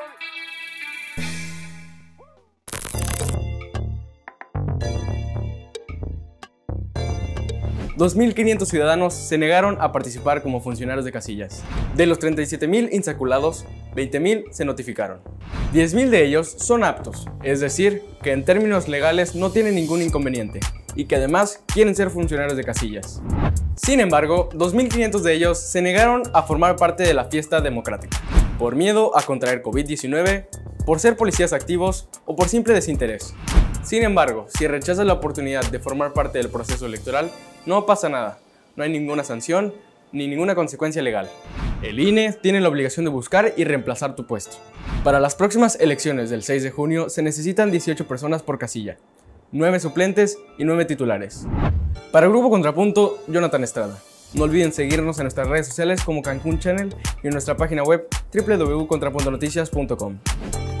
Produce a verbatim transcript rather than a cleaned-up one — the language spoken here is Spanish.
dos mil quinientos ciudadanos se negaron a participar como funcionarios de casillas. De los treinta y siete mil insaculados, veinte mil se notificaron. diez mil de ellos son aptos, es decir, que en términos legales no tienen ningún inconveniente y que además quieren ser funcionarios de casillas. Sin embargo, dos mil quinientos de ellos se negaron a formar parte de la fiesta democrática, por miedo a contraer COVID diecinueve, por ser policías activos o por simple desinterés. Sin embargo, si rechazas la oportunidad de formar parte del proceso electoral, no pasa nada, no hay ninguna sanción ni ninguna consecuencia legal. El I N E tiene la obligación de buscar y reemplazar tu puesto. Para las próximas elecciones del seis de junio se necesitan dieciocho personas por casilla, nueve suplentes y nueve titulares. Para el Grupo Contrapunto, Jonathan Estrada. No olviden seguirnos en nuestras redes sociales como Cancún Channel y en nuestra página web w w w punto contrapunto noticias punto com.